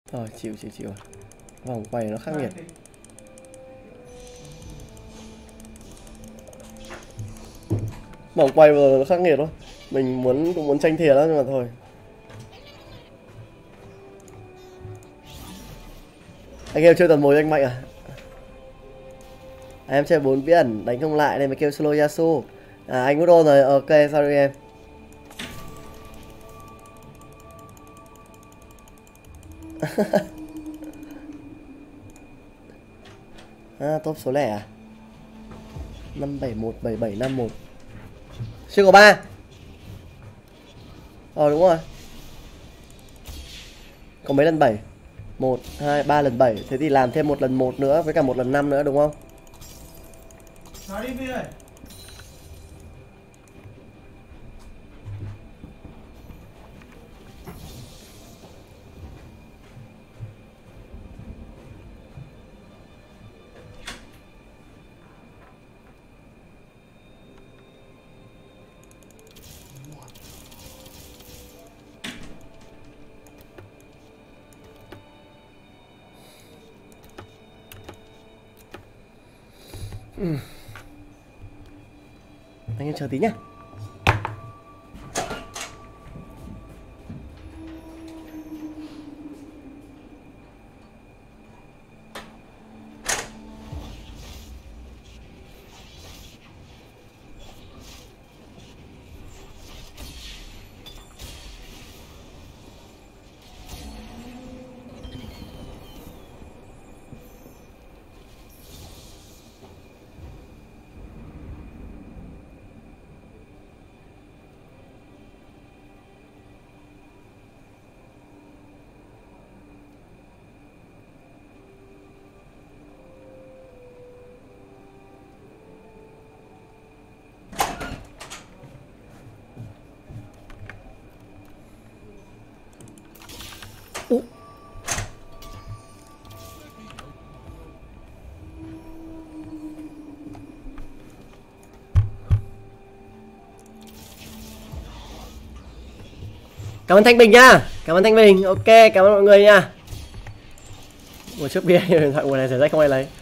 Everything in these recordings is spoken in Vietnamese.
Rồi chịu. Vòng quay nó khắc nghiệt. Vòng quay vừa nó khắc nghiệt thôi. Mình cũng muốn tranh thiệt đó nhưng mà thôi. Anh em chơi toàn mồi anh Mạnh à? Em chơi 4 bí ẩn đánh không lại này mà kêu solo Yasuo. À anh Udo rồi, ok sorry em. Top số lẻ à? 5717751. Chưa có 3. Đúng rồi. Có mấy lần 7? 1 2 3 lần 7, thế thì làm thêm 1 lần 1 nữa với cả 1 lần 5 nữa đúng không? Nói đi Vi ơi. Anh em chờ tí nhá. Cảm ơn Thanh Bình nha. Cảm ơn Thanh Bình. Ok, cảm ơn mọi người nha. Một chiếc bia điện thoại mùa này rách không ai lấy.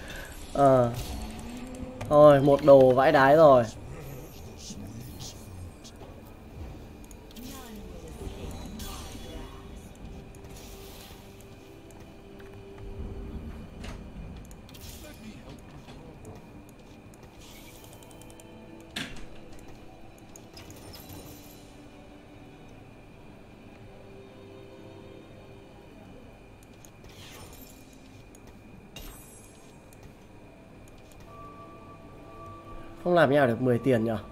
Thôi, một đồ vãi đái rồi. Không làm nhau được 10 tiền nhở.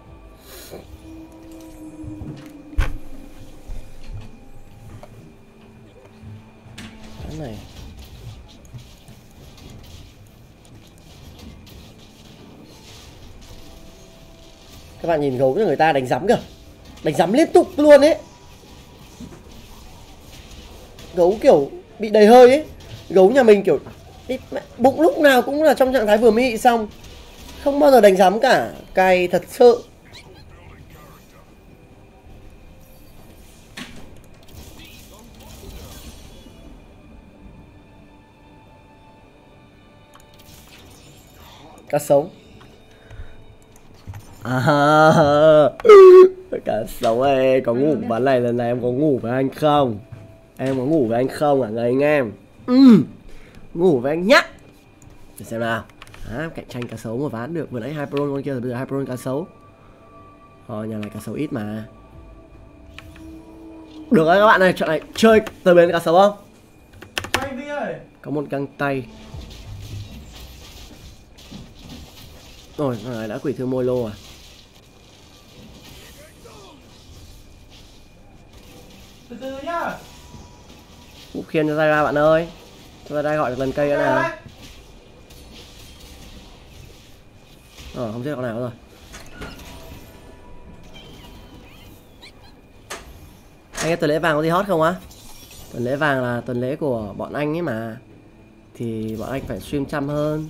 Cái này các bạn nhìn gấu cho người ta đánh giấm kìa. Đánh giấm liên tục luôn ấy. Gấu kiểu bị đầy hơi ấy. Gấu nhà mình kiểu bụng lúc nào cũng là trong trạng thái vừa mới xong. Không bao giờ đánh giấm cả. Cay thật sự. Cá sống. Cá sống ơi, có ngủ ván này lần này em có ngủ với anh không? Em có ngủ với anh không à người anh em? Ngủ với anh nhá. Để xem nào. Cạnh tranh cá sấu một ván được. Vừa nãy Hyperon con kia rồi bây giờ Hyperon cá sấu. Nhà này cá sấu ít mà. Được rồi các bạn này, trận này chơi tới bến cá sấu không? Có một găng tay. Rồi, này đã quỷ thương môi lô à? Từ từ nhá. Vũ khiên cho ra bạn ơi. Cho ra gọi được lần cây nữa nào. Không biết con nào rồi. Anh em tuần lễ vàng có gì hot không á? Tuần lễ vàng là tuần lễ của bọn anh ấy mà. Thì bọn anh phải stream chăm hơn.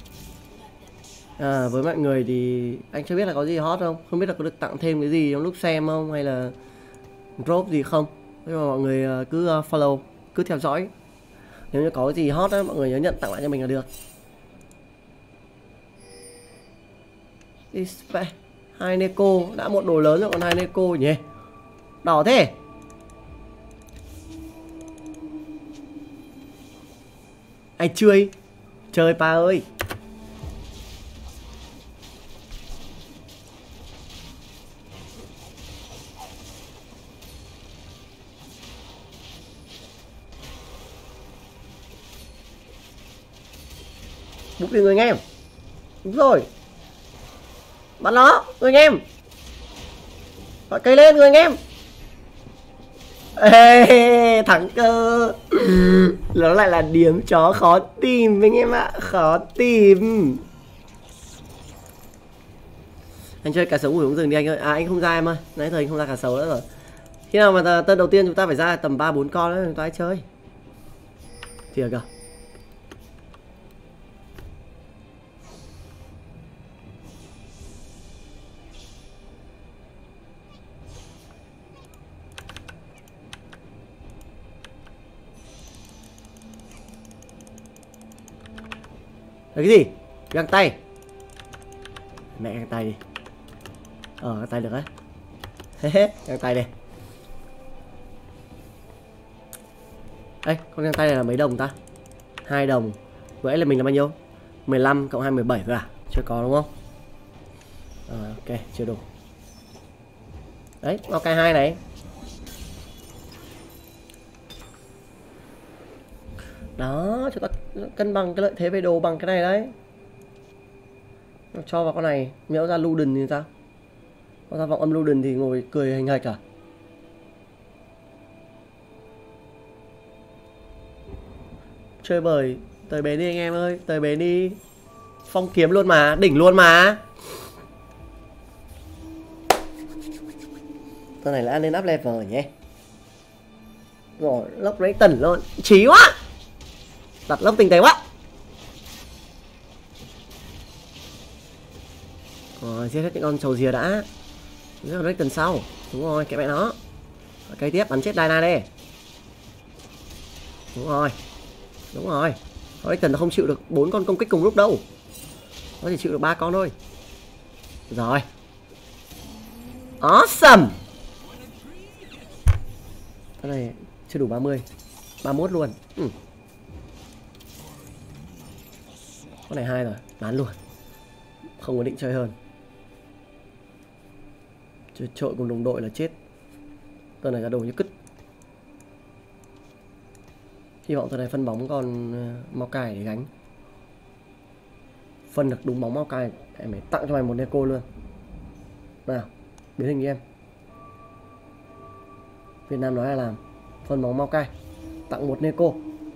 Với mọi người thì anh chưa biết là có gì hot không? Không biết là có được tặng thêm cái gì trong lúc xem không? Hay là drop gì không? Nhưng mà mọi người cứ follow, cứ theo dõi. Nếu như có cái gì hot á, mọi người nhớ nhận tặng lại cho mình là được. Display 2 Neko, đã một đồ lớn rồi còn 2 Neko nhỉ. Đỏ thế. Anh chơi. Chơi pa ơi. Bút đi người anh em. Đúng rồi. Bắn nó, người anh em. Gọi cây lên người anh em. Ê, thắng cơ. Nó lại là điểm chó khó tìm anh em ạ. Khó tìm. Anh chơi cá sấu ngủ rừng đi anh ơi. À anh không ra em ơi. Nãy giờ anh không ra cá sấu nữa rồi. Khi nào mà tân đầu tiên chúng ta phải ra tầm 3-4 con nữa chúng ta hãy chơi. Thiệt cơ. Là cái gì? Găng tay. Mẹ găng tay đi. Găng tay được đấy. Găng tay đây. Ê, con găng tay này là mấy đồng ta? 2 đồng. Vậy là mình là bao nhiêu? 15 cộng 2 17 thôi à? Chưa có đúng không? Ok, chưa đủ. Đấy, ok 2 này. Đó, chúng ta cân bằng cái lợi thế về đồ bằng cái này đấy. Cho vào con này, nhỡ ra Luden thì sao? Có ra vọng âm Luden thì ngồi cười hình hạch à? Chơi bời, tới bến đi anh em ơi, tới bến đi. Phong kiếm luôn mà, đỉnh luôn mà. Con này là ăn lên up level nhé. Rồi, lốc lấy tần luôn, chí quá. Đặt lốc tinh tế quá. Rồi, giết hết những con trầu dìa đã. Giết con tần sau. Đúng rồi, kệ mẹ nó. Cây tiếp, bắn chết Dyna đi. Đúng rồi. Đúng rồi. Tần nó không chịu được 4 con công kích cùng lúc đâu. Nó chỉ chịu được 3 con thôi. Rồi. Awesome. Cái này chưa đủ 30. 31 luôn. Con này 2 rồi, bán luôn. Không có định chơi hơn. Chơi trội cùng đồng đội là chết. Tên này ra đồ như cứt. Hy vọng tên này phân bóng còn mau cài để gánh. Phân được đúng bóng mau cài em phải tặng cho mày một Neko luôn. Nào, biến hình em. Việt Nam nói là làm. Phân bóng mau cài, tặng một Neko.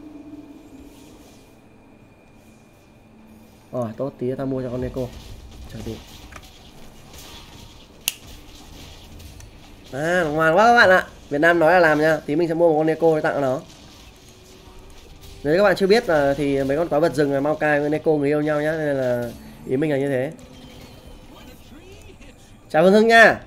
Rồi tốt, tí ta mua cho con Neko. Chờ tí. Ngoan quá các bạn ạ. Việt Nam nói là làm nha. Tí mình sẽ mua một con Neko để tặng nó. Nếu các bạn chưa biết là thì mấy con quái vật rừng là Maokai với Neko người yêu nhau nhá. Nên là ý mình là như thế. Chào Phương Hưng nha.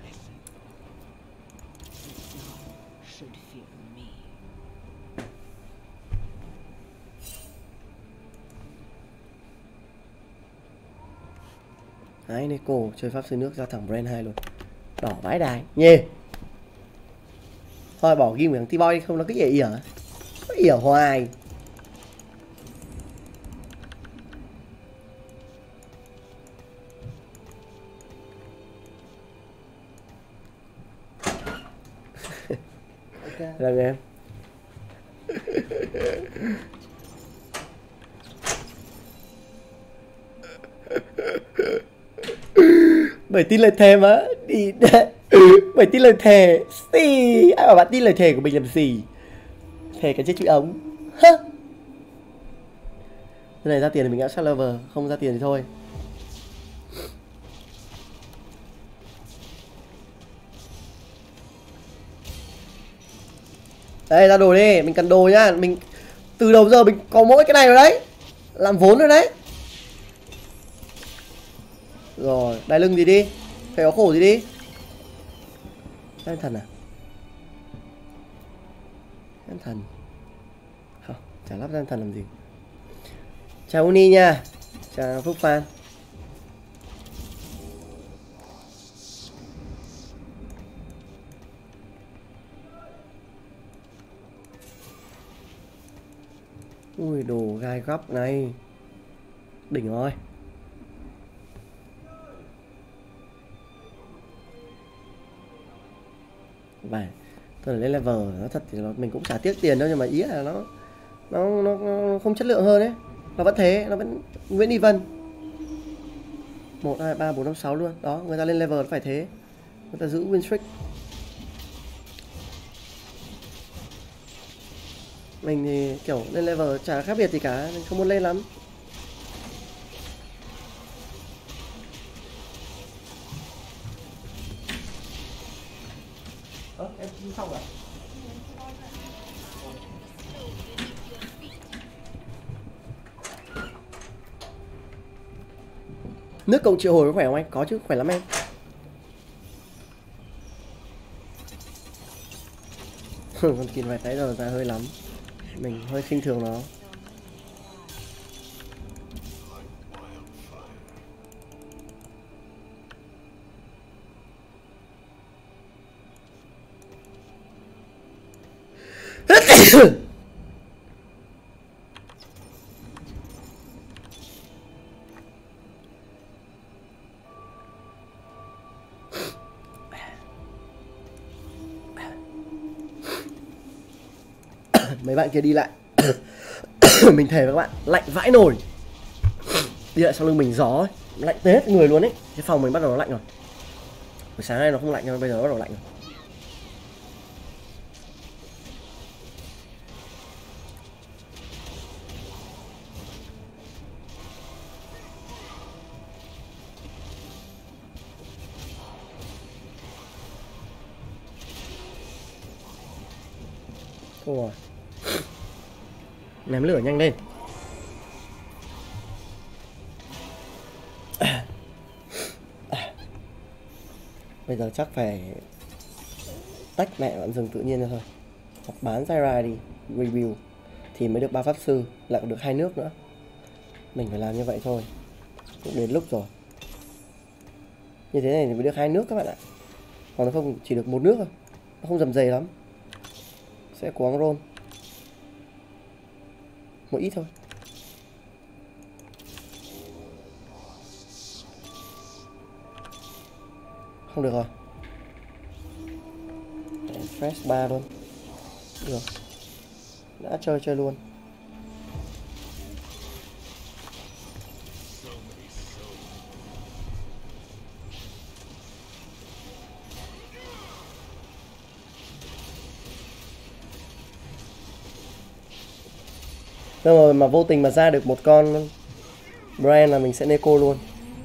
Đấy, Neko chơi pháp sư nước ra thẳng brand 2 luôn. Đỏ vãi đài nhê. Thôi bỏ ghim của thằng T-Boy không, nó cứ ỉa. Nó ỉa hoài. Là em. Bởi tin lời thề mà đi. Bởi tin lời thề. Ai bảo bạn tin lời thề của mình làm gì? Thề cái chết chữ ống. Cái này ra tiền thì mình đã sát lover, không ra tiền thì thôi. Đây ra đồ đi, mình cần đồ nhá. Mình từ đầu giờ mình có mỗi cái này rồi đấy. Làm vốn rồi đấy. Rồi, đai lưng gì đi. Phải có khổ gì đi. Em thần à? Em thần. Không, Chả lắp gian thần làm gì. Chào Uni nha. Chào Phúc Phan. Ui đồ gai góc này. Đỉnh rồi. Vậy tôi lên level nó thật thì mình cũng chả tiếc tiền đâu, nhưng mà ý là nó không chất lượng hơn đấy. Nó vẫn thế, nó vẫn Nguyễn Đi Vân 1, 2, 3, 4, 5, 6 luôn. Đó, người ta lên level nó phải thế. Người ta giữ win streak. Mình thì kiểu lên level chả khác biệt gì cả, mình không muốn lên lắm. Em xong rồi. Nước cậu triệu hồi có khỏe không anh? Có chứ, khỏe lắm em. Con kín vài nãy giờ ra hơi lắm. Mình hơi khinh thường nó. Mấy bạn kia đi lại. Mình thề với các bạn, lạnh vãi nồi. Đi lại sau lưng mình gió ấy, lạnh tới hết người luôn ấy. Cái phòng mình bắt đầu nó lạnh rồi. Buổi sáng nay nó không lạnh nhưng bây giờ nó bắt đầu lạnh rồi. Ủa. Ném lửa nhanh lên. Bây giờ chắc phải tách mẹ bạn rừng tự nhiên ra thôi. Hoặc bán Zyra đi, review thì mới được 3 pháp sư, lại còn được 2 nước nữa. Mình phải làm như vậy thôi. Cũng đến lúc rồi. Như thế này thì mới được 2 nước các bạn ạ. Còn nó không chỉ được 1 nước thôi. Nó không dầm dày lắm. Sẽ cố gắng roll một ít thôi. Không được rồi. Fresh 3 luôn. Được. Đã chơi luôn. Rồi mà vô tình mà ra được một con brand là mình sẽ Neko luôn.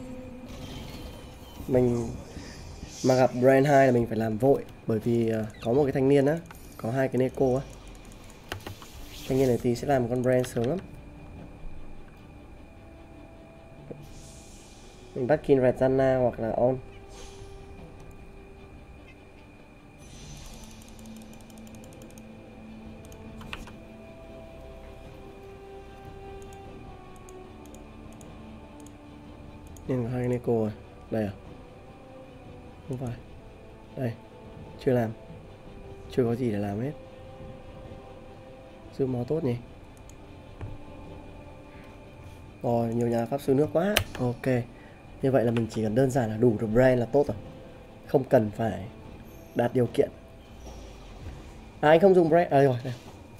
Mình mà gặp brand 2 là mình phải làm vội. Bởi vì có một cái thanh niên á, có 2 cái Neko á. Thanh niên này thì sẽ làm con brand sớm lắm. Mình bắt Kin Red Zanna hoặc là On. Nhưng có 2 cái Neko rồi. Đây à? Không phải. Đây. Chưa làm. Chưa có gì để làm hết. Giữ máu tốt nhỉ. Rồi, nhiều nhà pháp sư nước quá. Ok. Như vậy là mình chỉ cần đơn giản là đủ được brand là tốt rồi. Không cần phải đạt điều kiện. À anh không dùng brand. À rồi đây.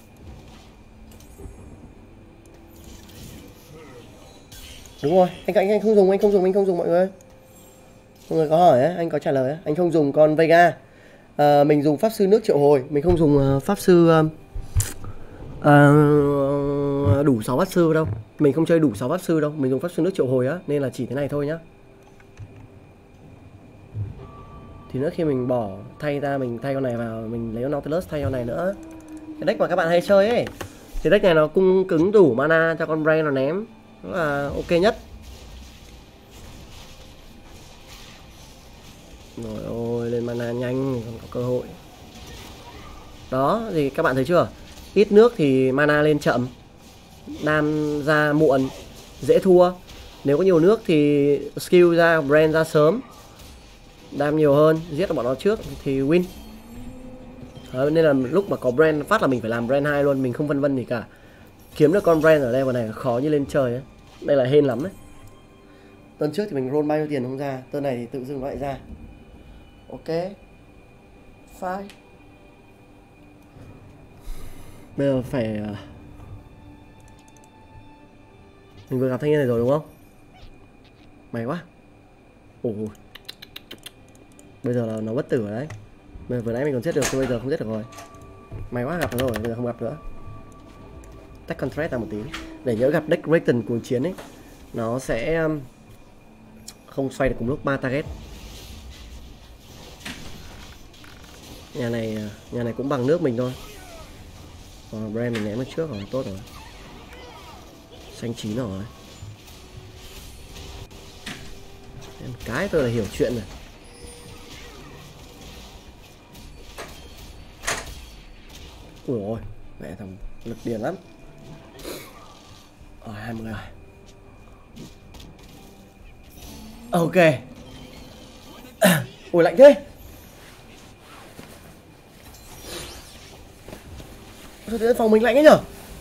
Đúng rồi, anh không dùng mọi người. Mọi người có hỏi á, anh có trả lời á, anh không dùng con Vega. Mình dùng pháp sư nước triệu hồi, mình không dùng pháp sư đủ 6 pháp sư đâu. Mình không chơi đủ 6 pháp sư đâu, mình dùng pháp sư nước triệu hồi á, nên là chỉ thế này thôi nhá. Thì nữa khi mình bỏ thay ra, mình thay con này vào, mình lấy con Nautilus thay con này nữa. Cái deck mà các bạn hay chơi ấy, thì deck này nó cung cứng đủ mana cho con Brain nó ném, nó là ok nhất. Rồi ôi, lên mana nhanh, còn có cơ hội. Đó, thì các bạn thấy chưa? Ít nước thì mana lên chậm, đam ra muộn dễ thua. Nếu có nhiều nước thì skill ra, brand ra sớm, đam nhiều hơn, giết được bọn nó trước thì win. Đấy, nên là lúc mà có brand phát là mình phải làm brand 2 luôn, mình không phân vân gì cả. Kiếm được con brand ở level này khó như lên trời ấy. Đây là hên lắm đấy. Tuần trước thì mình roll bao nhiêu tiền không ra, tuần này thì tự dưng nó lại ra. Ok, fine. Bây giờ phải mình vừa gặp thanh niên này rồi đúng không? May quá. Ồ, bây giờ là nó bất tử rồi đấy. Vừa nãy mình còn giết được, bây giờ không giết được rồi. May quá gặp nó rồi, bây giờ không gặp nữa. Tách contract ra một tí để nhớ gặp deck Raiden cuồng chiến ấy, nó sẽ không xoay được cùng lúc 3 target. Nhà này cũng bằng nước mình thôi. Còn brand mình ném nó trước rồi, tốt rồi. Xanh chín rồi. Em cái tôi là hiểu chuyện rồi. Ui ôi, mẹ thằng lực điền lắm. Rồi 20 rồi. Ok. Ui lạnh thế. Sao tự nhiên phòng mình lạnh ấy nhở?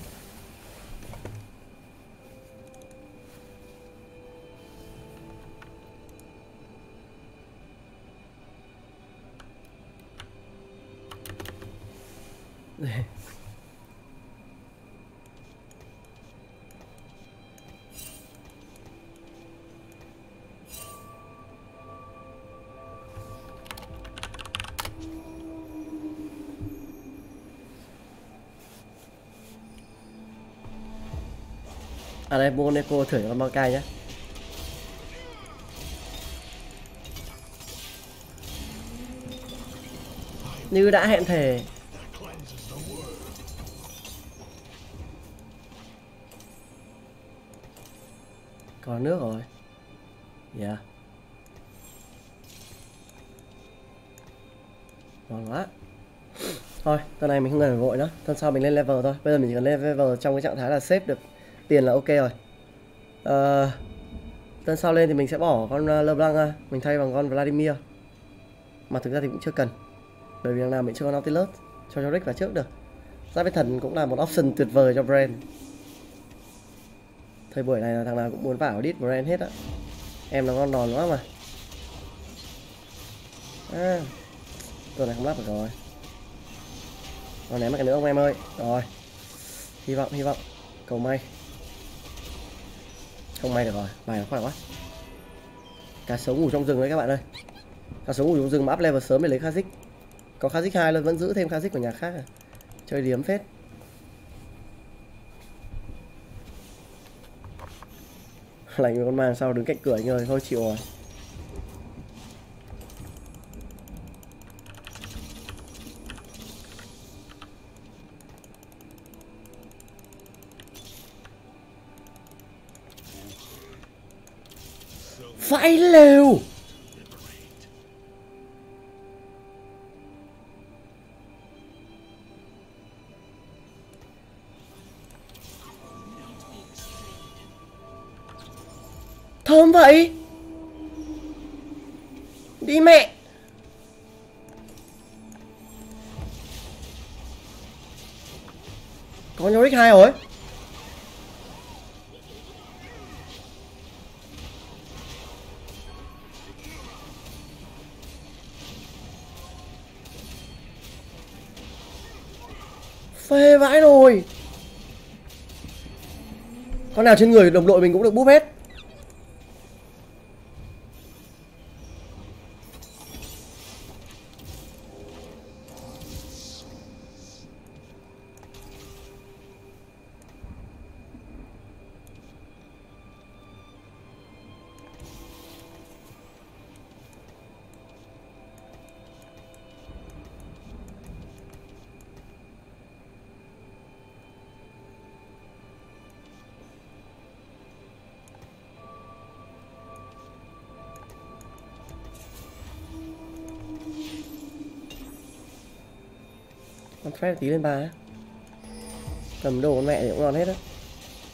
À đây, Monaco thử con Maokai nhé. Như đã hẹn thề. Có nước rồi. Yeah. Ngon quá. Thôi, tuần này mình không cần phải vội nữa. Tuần sau mình lên level thôi. Bây giờ mình chỉ cần lên level trong cái trạng thái là save được tiền là ok rồi. Tuần sau lên thì mình sẽ bỏ con LeBlanc ra, mình thay bằng con Vladimir. Mà thực ra thì cũng chưa cần, bởi vì đằng nào mình chưa có Nautilus cho Rick vào trước được. Giáp với thần cũng là một option tuyệt vời cho brand. Thời buổi này là thằng nào cũng muốn vào đít brand hết á. Em nó ngon đòn quá mà. Tuần này không lắp được rồi. Còn ném một cái nữa ông em ơi. Rồi. Hy vọng. Cầu may. Không may được rồi, bài nó khỏe quá. Cá sấu ngủ trong rừng đấy các bạn ơi. Cá sấu ngủ trong rừng mà up level sớm để lấy Kha'Zix. Có Kha'Zix 2 luôn, vẫn giữ thêm Kha'Zix của nhà khác à. Chơi điếm phết. Lạnh với con màng sau đứng cạnh cửa anh ơi, thôi chịu rồi. Vãi lều. Thơm vậy. Đi mẹ. Có Yorick 2 rồi. Phê vãi rồi. Con nào trên người đồng đội mình cũng được búp hết. Con Fred tí lên 3 á. Cầm đồ con mẹ thì cũng ngon hết á.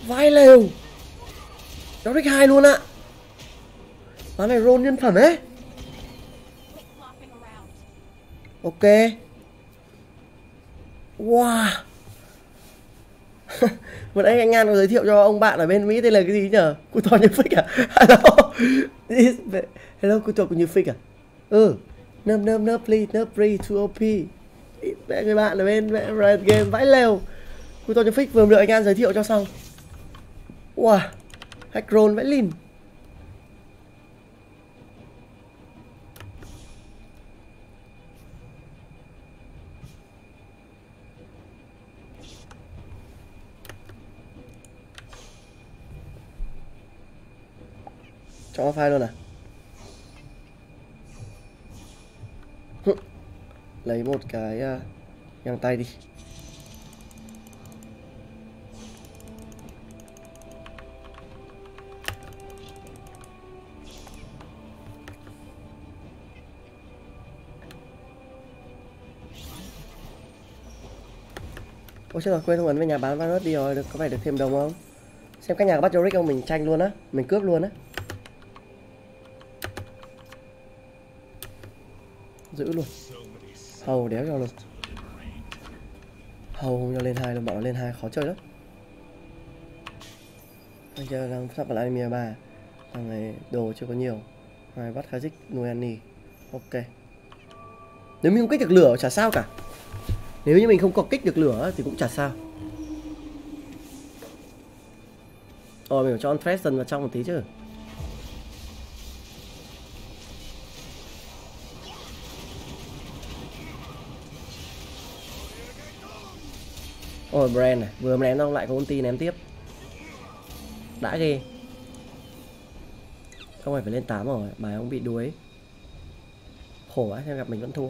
Vai lều. Yorick 2 luôn ạ. Ván này roll nhân phẩm ấy. Ok. Wow. Vừa nãy anh An có giới thiệu cho ông bạn ở bên Mỹ tên là cái gì nhở? Cụ to như phích à? Hello. Hello, cụ to như phích à? No please, no free, too OP. Mẹ người bạn ở bên Red Game vãi lều. Cụ to như phích vừa được anh An giới thiệu cho xong. Wow. Hack roll vãi lìn. Cho file luôn à? Lấy một cái găng tay đi. Ôi chết rồi, quên không ấn về nhà bán virus đi rồi, có phải được thêm đồng không? Xem các nhà bắt Yorick không, mình tranh luôn á, mình cướp luôn á. Giữ luôn. Hầu đéo cho luôn. Hầu không cho lên 2 luôn, bảo lên 2 khó chơi lắm. Bây giờ đang sắp vào Anime 3. Thằng này đồ chưa có nhiều. Hai bắt Kazik nuôi Annie. Ok. Nếu mình không kích được lửa chả sao cả. Nếu như mình không có kích được lửa thì cũng chả sao. Mình phải cho con Preston vào trong một tí chứ. Brand này, vừa ném xong lại có ulti ném tiếp. Đã ghê. Không phải lên 8 rồi, bài ông bị đuối. Khổ quá, xem gặp mình vẫn thua.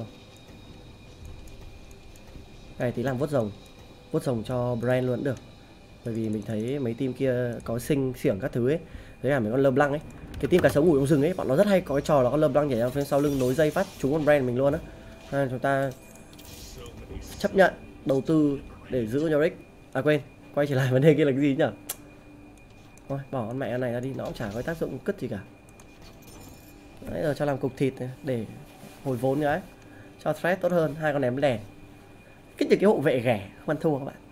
Đây tí làm vuốt rồng cho Brand luôn cũng được. Bởi vì mình thấy mấy team kia có sinh xiểng các thứ ấy. Đấy là mấy con LeBlanc ấy. Cái team cá sấu ngủ trong rừng ấy, bọn nó rất hay có cái trò là con LeBlanc nhảy ra phía sau lưng nối dây phát trúng con Brand mình luôn á. Nên chúng ta chấp nhận đầu tư để giữ Yorick. À quên, quay trở lại vấn đề kia là cái gì nhỉ? Thôi bỏ con mẹ này ra đi, nó cũng chả có tác dụng cứt gì cả. Nãy giờ cho làm cục thịt này, để hồi vốn đấy, cho threat tốt hơn, hai con ném đèn. Kích được cái hộ vệ ghẻ, không ăn thua các bạn.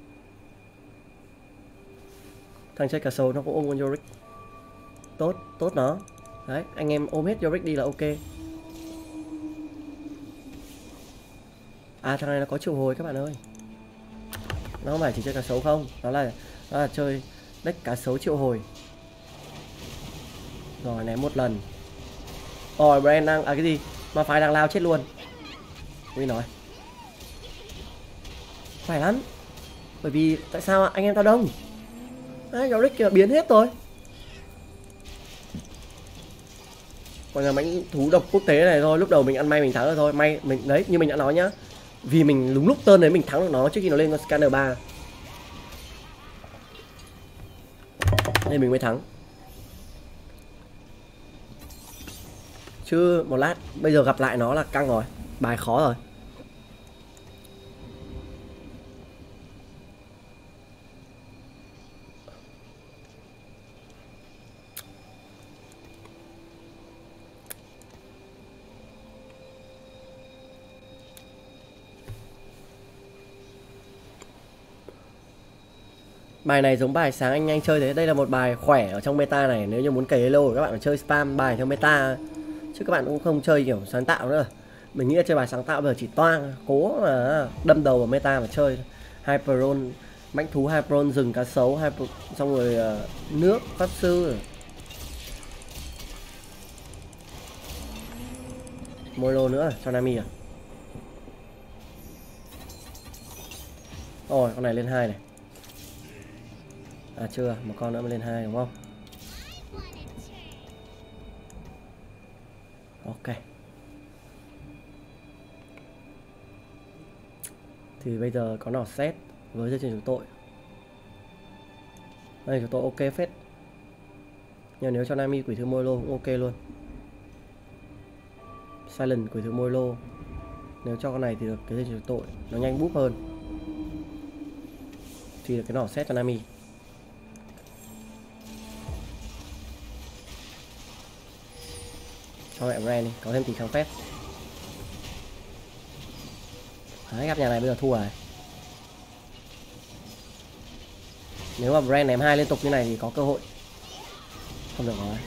Thằng chơi cà sấu nó cũng ôm con Yorick. Tốt nó. Đấy, anh em ôm hết Yorick đi là ok. À thằng này nó có triệu hồi các bạn ơi. Nó không phải chỉ chơi cá sấu không, nó là chơi deck cá sấu triệu hồi. Rồi ném một lần. Brand đang cái gì? Mà phải đang lao chết luôn. Ui nói. Phải lắm. Bởi vì tại sao anh em tao đông? Yorick kìa biến hết rồi. Còn là mãnh thú độc quốc tế này thôi, lúc đầu mình ăn may mình thắng rồi thôi, may mình đấy như mình đã nói nhá. Vì mình đúng lúc turn đấy mình thắng được nó trước khi nó lên con Scanner 3. Nên mình mới thắng. Chứ một lát bây giờ gặp lại nó là căng rồi. Bài khó rồi. Bài này giống bài sáng anh chơi thế. Đây là một bài khỏe ở trong meta này. Nếu như muốn cày lâu các bạn phải chơi spam bài theo meta. Chứ các bạn cũng không chơi kiểu sáng tạo nữa. Mình nghĩ là chơi bài sáng tạo bây giờ chỉ toang cố mà đâm đầu vào meta mà chơi. Hyperon, mãnh thú Hyperon, rừng cá sấu, xong rồi nước, pháp sư. Molo nữa cho Nami à? Con này lên 2 này. À chưa, một con nữa mới lên 2 đúng không? Ok. Thì bây giờ có nỏ xét với chương trình chúng tội. Đây chúng tôi ok phết. Nhưng nếu cho Nami quỷ thư Molo cũng ok luôn. Silent quỷ thư Molo. Nếu cho con này thì được cái chương trình chúng tội nó nhanh búp hơn. Thì được cái nỏ xét cho Nami. Cho mẹ Brand đi, có thêm tí kháng phép. Đấy, gặp nhà này bây giờ thua rồi. Nếu mà Brand ném 2 liên tục như này thì có cơ hội. Không được rồi.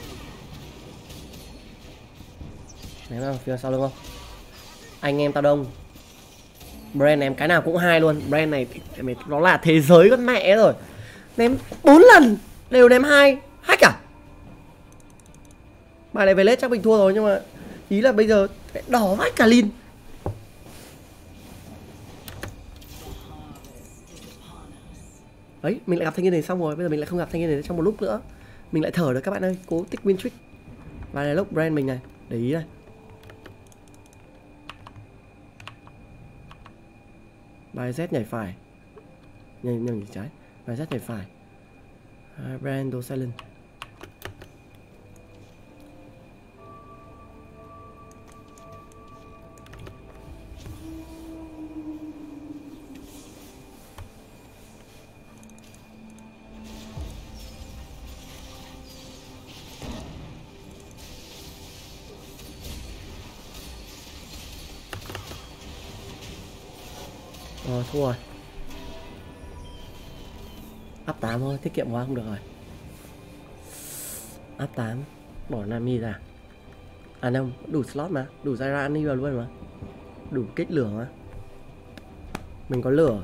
Ném ra phía sau lưng không? Anh em tao đông. Brand ném cái nào cũng 2 luôn. Brand này nó là thế giới con mẹ rồi. Ném 4 lần đều ném 2. Hack à? Bài này về lết chắc mình thua rồi, nhưng mà ý là bây giờ đỏ vãi cả lin. Đấy, mình lại gặp thanh niên này xong rồi, bây giờ mình lại không gặp thanh niên này trong một lúc nữa. Mình lại thở được các bạn ơi, cố tích win trick. Và này lúc Brand mình này, để ý này. Bài Z nhảy phải. Nhảy trái. Bài Z nhảy phải. Brand đồ silent. Thua rồi. Up 8 thôi, tiết kiệm quá không được rồi. Up 8, bỏ Nami ra. À không, đủ slot mà, đủ Zyra ăn đi vào luôn mà. Đủ kích lửa mà. Mình có lửa.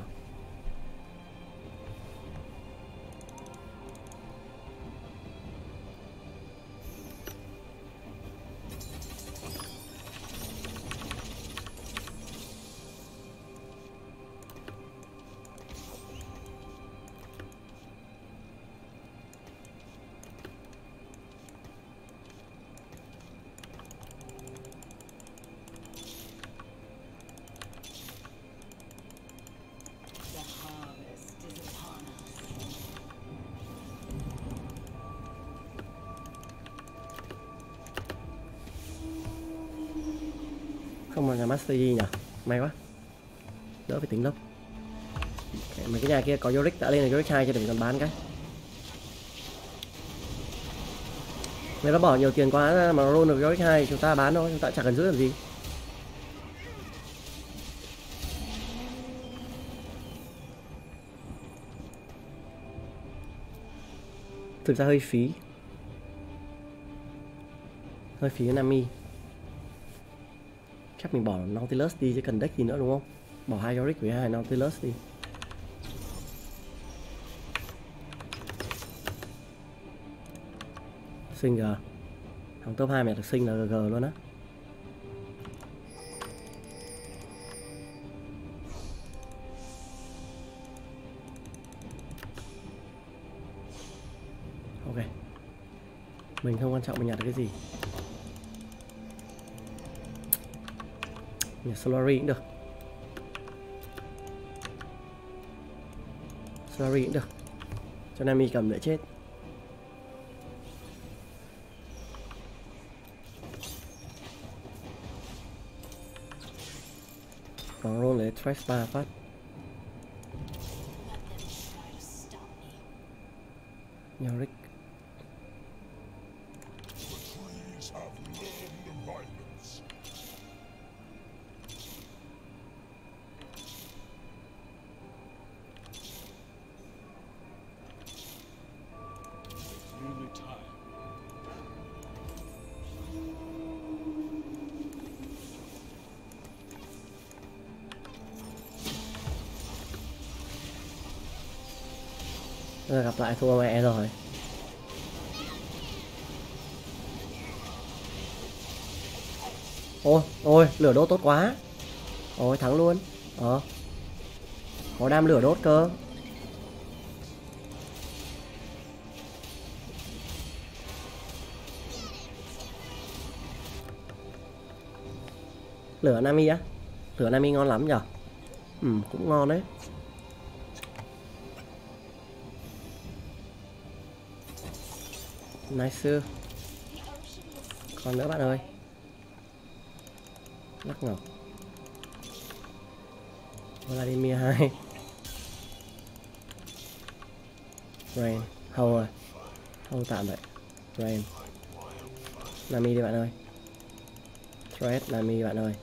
Không mà nhà Master Yi nhỉ? May quá. Đỡ phải tính lốc. Mấy cái nhà kia có Yorick đã lên là Yorick 2 cho đừng còn bán cái. Nếu nó bỏ nhiều tiền quá mà nó roll được Yorick 2 chúng ta bán thôi, chúng ta chẳng cần giữ làm gì. Thực ra hơi phí. Hơi phí Nami. Chắc mình bỏ Nautilus đi chứ cần deck gì nữa đúng không? Bỏ 2 Yorick với 2 Nautilus đi. Sinh G. Thằng top 2 mẹ được sinh là GG luôn á. Ok. Mình không quan trọng mình nhặt được cái gì. Nhặt Solari cũng được. Solari cũng được. Cho Nami cầm để chết. Còn roll lấy Trash 3 phát. Yorick. Rồi gặp lại thua mẹ rồi. Ôi lửa đốt tốt quá. Ôi thắng luôn. Có đam lửa đốt cơ. Lửa Nami á. Lửa Nami ngon lắm nhở. Cũng ngon đấy. Nice. Còn nữa bạn ơi. Lắc ngọc. Vladimir 2. Rain. Hầu rồi. Hầu tạm vậy. Rain. Nami đi bạn ơi. Stress Nami bạn ơi.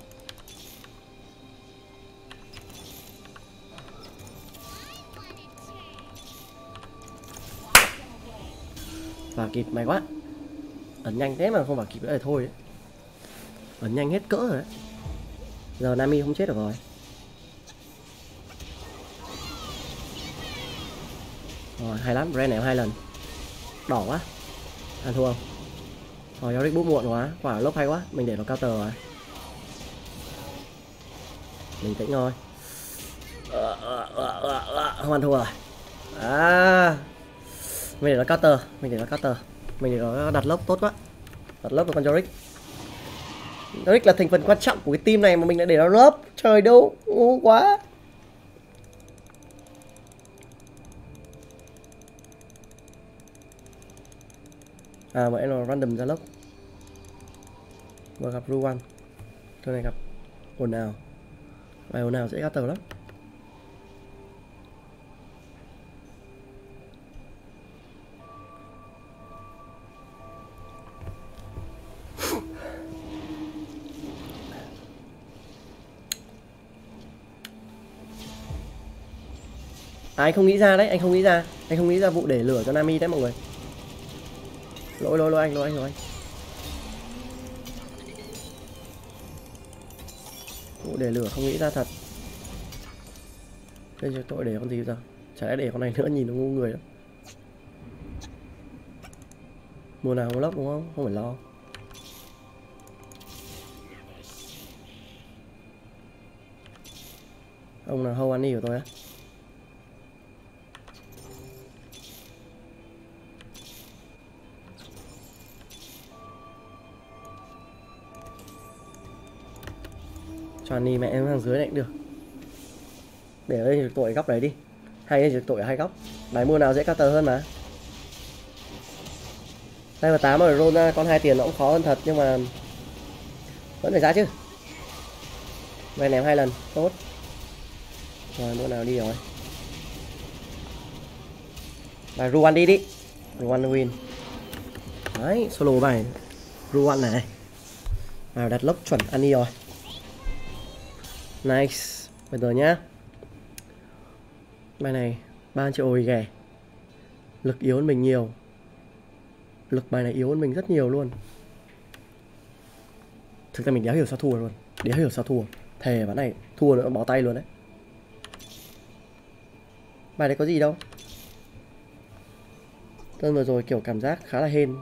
Vào kịp may quá. Ẩn nhanh thế mà không vào kịp nữa là thôi ấy. Ẩn nhanh hết cỡ rồi đấy. Giờ Nami không chết được rồi. Rồi hay lắm, Ren ném 2 lần. Đỏ quá. Ăn thua không? Rồi Yorick bút muộn quá. Quả lốc hay quá. Mình để nó counter rồi. Bình tĩnh thôi. Không ăn thua rồi. Mình để nó counter. Mình để nó đặt lốc tốt quá. Đặt lốc của con Yorick. Yorick là thành phần quan trọng của cái team này mà mình lại để nó lấp. Trời đâu, ngu quá. Vậy là random ra lốc. Và gặp Ruan. Thôi này gặp ồn nào. Bài ồn nào sẽ gắt tờ lắm. Anh không nghĩ ra đấy, anh không nghĩ ra vụ để lửa cho Nami đấy mọi người. Lỗi anh. Vụ để lửa không nghĩ ra thật. Đây cho tội để con gì giờ? Chả lẽ để con này nữa nhìn nó ngu người đó. Mùa nào không lốc đúng không? Không phải lo. Ông là hâu ăn của tôi á. Cho Annie mẹ em thằng dưới này cũng được. Để ở đây thì tội góc đấy đi. Hay đây thì tội ở hai góc. Bài mua nào dễ counter hơn mà. 2/8 rồi roll ra con 2 tiền nó cũng khó hơn thật nhưng mà vẫn phải ra chứ. Mày ném 2 lần, tốt. Rồi mua nào đi rồi. Bài Ruan đi. Ruan win. Đấy, solo bài Ruan này. Vào đặt lốc chuẩn Annie rồi. Nice. Bây giờ nhá. Bài này 3 triệu hồi ghẻ. Lực yếu hơn mình nhiều. Lực bài này yếu hơn mình rất nhiều luôn. Thực ra mình đéo hiểu sao thua luôn. Thề ván này thua nữa bỏ tay luôn đấy. Bài này có gì đâu. Tân vừa rồi kiểu cảm giác khá là hên.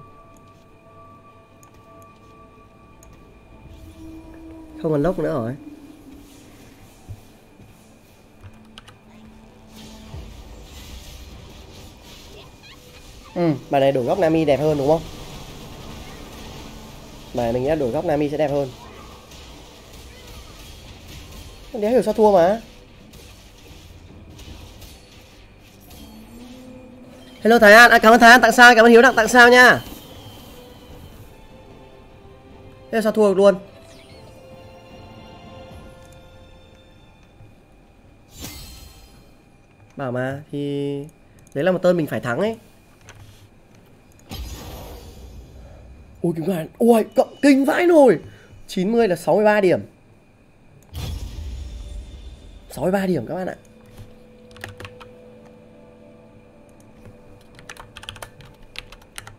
Không còn lốc nữa rồi. Bài này đổi góc Nami đẹp hơn đúng không? Bài mình nghĩ đổi góc Nami sẽ đẹp hơn. Đéo hiểu sao thua mà. Hello Thái An, cảm ơn Thái An tặng sao, cảm ơn Hiếu tặng sao nha. Thế sao thua được luôn? Bảo mà thì đấy là một turn mình phải thắng ấy. Ôi kinh vãi, ôi cộng kinh vãi nồi. 90 là 63 điểm. 63 điểm các bạn ạ.